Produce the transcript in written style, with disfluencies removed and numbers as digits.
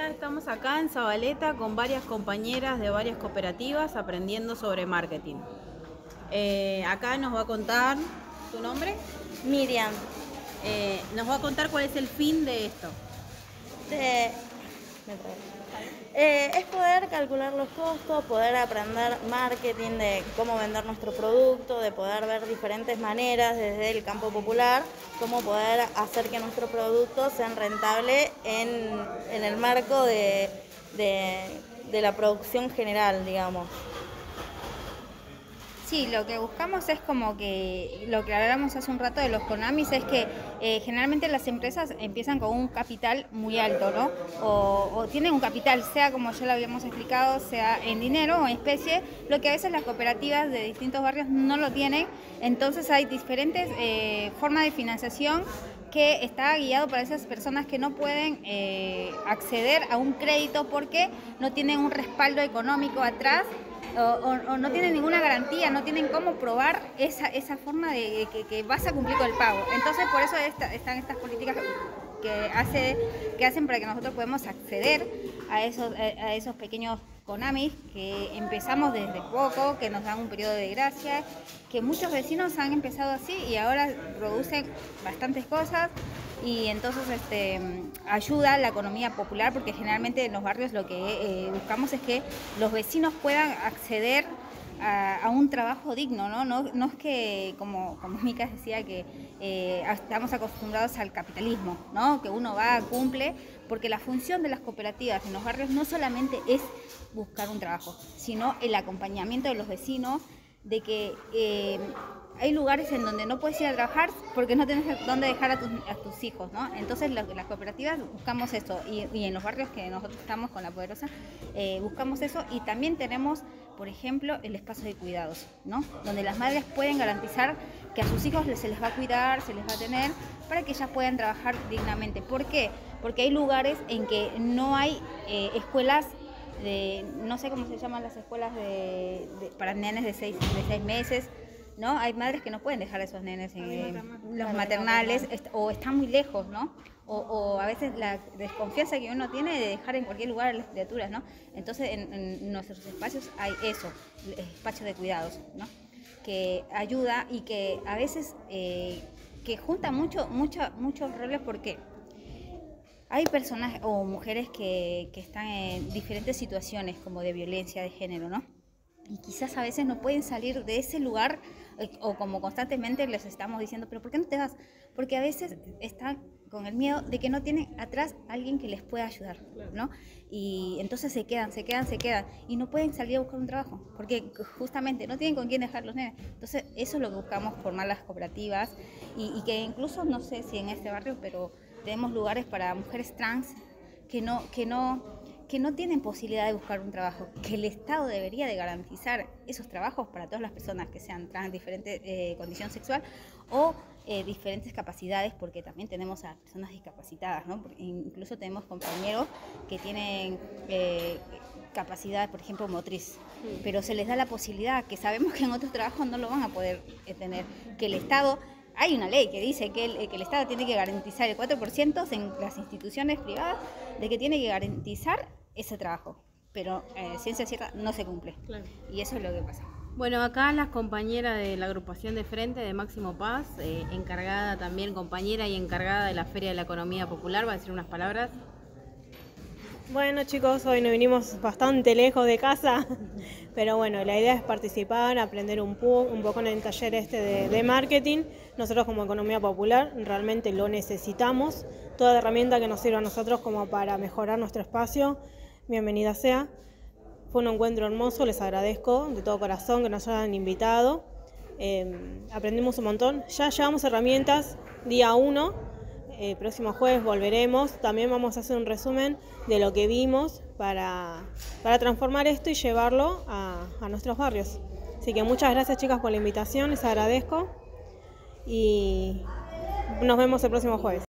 Hola, estamos acá en Zabaleta con varias compañeras de varias cooperativas aprendiendo sobre marketing. Acá nos va a contar, ¿tu nombre? Miriam, Nos va a contar cuál es el fin de esto. es poder calcular los costos, poder aprender marketing, de cómo vender nuestro producto, de poder ver diferentes maneras desde el campo popular, cómo poder hacer que nuestro producto sea rentable en el marco de la producción general, digamos. Sí, lo que buscamos es como que lo que hablábamos hace un rato de los Conamis es que generalmente las empresas empiezan con un capital muy alto, ¿no? O tienen un capital, sea como ya lo habíamos explicado, sea en dinero o en especie, lo que a veces las cooperativas de distintos barrios no lo tienen. Entonces hay diferentes formas de financiación que está guiado para esas personas que no pueden acceder a un crédito porque no tienen un respaldo económico atrás. O no tienen ninguna garantía, no tienen cómo probar esa forma de que vas a cumplir con el pago. Entonces por eso están estas políticas que hacen para que nosotros podamos acceder a esos pequeños Conamis que empezamos desde poco, que nos dan un periodo de gracia, que muchos vecinos han empezado así y ahora producen bastantes cosas. Y entonces ayuda a la economía popular porque generalmente en los barrios lo que buscamos es que los vecinos puedan acceder a un trabajo digno, ¿no? No es que, como Mica decía, que estamos acostumbrados al capitalismo, ¿no? Que uno va, cumple, porque la función de las cooperativas en los barrios no solamente es buscar un trabajo, sino el acompañamiento de los vecinos, de que hay lugares en donde no puedes ir a trabajar porque no tienes dónde dejar a tus hijos, ¿no? Entonces las cooperativas buscamos eso y en los barrios que nosotros estamos con La Poderosa buscamos eso y también tenemos, por ejemplo, el espacio de cuidados, ¿no? Donde las madres pueden garantizar que a sus hijos se les va a cuidar, se les va a tener para que ellas puedan trabajar dignamente. ¿Por qué? Porque hay lugares en que no hay escuelas no sé cómo se llaman las escuelas para nenes de 6 meses, ¿no? Hay madres que no pueden dejar a esos nenes en los maternales o están muy lejos, ¿no? O a veces la desconfianza que uno tiene de dejar en cualquier lugar a las criaturas, ¿no? Entonces en nuestros espacios hay eso, espacios de cuidados, ¿no? Que ayuda y que a veces que junta muchos roles porque hay personas o mujeres que están en diferentes situaciones como de violencia de género, ¿no? Y quizás a veces no pueden salir de ese lugar o como constantemente les estamos diciendo, pero ¿por qué no te vas? Porque a veces están con el miedo de que no tienen atrás alguien que les pueda ayudar, ¿no? Y entonces se quedan y no pueden salir a buscar un trabajo porque justamente no tienen con quién dejar los nenes. Entonces eso es lo que buscamos, formar las cooperativas y que incluso, no sé si en este barrio, pero tenemos lugares para mujeres trans que no tienen posibilidad de buscar un trabajo, que el Estado debería de garantizar esos trabajos para todas las personas que sean trans, diferente condición sexual o diferentes capacidades, porque también tenemos a personas discapacitadas, ¿no? Incluso tenemos compañeros que tienen capacidad, por ejemplo, motriz, pero se les da la posibilidad, que sabemos que en otros trabajos no lo van a poder tener, que el Estado... Hay una ley que dice que el Estado tiene que garantizar el 4% en las instituciones privadas, de que tiene que garantizar ese trabajo, pero ciencia cierta no se cumple. Claro. Y eso es lo que pasa. Bueno, acá las compañeras de la agrupación de frente de Máximo Paz, encargada también, compañera y encargada de la Feria de la Economía Popular, va a decir unas palabras. Bueno chicos, hoy nos vinimos bastante lejos de casa, pero bueno, la idea es participar, aprender un poco en el taller de marketing. Nosotros como Economía Popular realmente lo necesitamos, toda herramienta que nos sirva a nosotros como para mejorar nuestro espacio, bienvenida sea. Fue un encuentro hermoso, les agradezco de todo corazón que nos hayan invitado, aprendimos un montón, ya llevamos herramientas día 1. Próximo jueves volveremos, también vamos a hacer un resumen de lo que vimos para transformar esto y llevarlo a nuestros barrios. Así que muchas gracias chicas por la invitación, les agradezco y nos vemos el próximo jueves.